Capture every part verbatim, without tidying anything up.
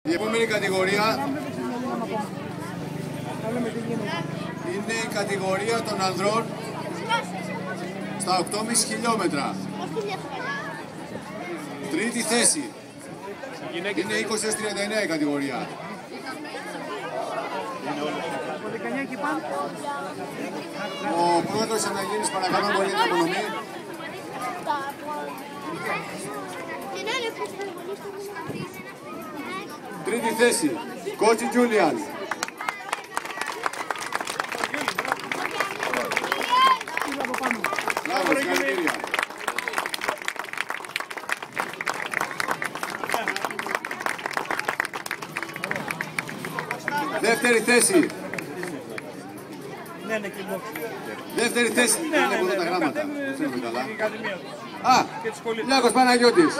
Η επόμενη κατηγορία είναι η κατηγορία των ανδρών στα οκτώ κόμμα πέντε χιλιόμετρα. Τρίτη θέση. Είναι είκοσι έως τριάντα εννέα η κατηγορία. Ο πρόεδρος Αναγίνης, παρακαλώ πολύ την απονομή. Τρίτη θέση, Κότσι Τζούλιαν. Μπράβο, συγχαρητήρια. Δεύτερη θέση. Δεύτερη θέση. Δεν βλέπω εδώ τα γράμματα. Δεν ξέρουμε καλά. Α, Λιάκος Παναγιώτης.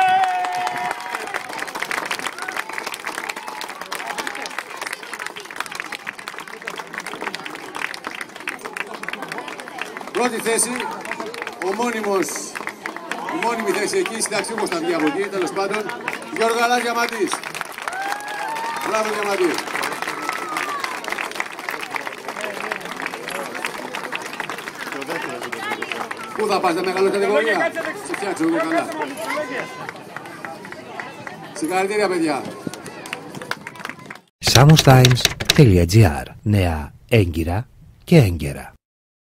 Πρώτη θέση, ο μόνιμος, η μόνιμη θέση εκεί, συνταξιούχος θα βγει από εκεί, τέλος πάντων, Γιώργο Αλάς Διαμαντής. Μπράβο Διαμαντή. Πού θα πας, τα μεγάλη κατηγορία? Σε φτιάξω εγώ καλά. Συγχαρητήρια παιδιά. Samos Times τελεία τζι άρ. Νέα έγκυρα και έγκαιρα.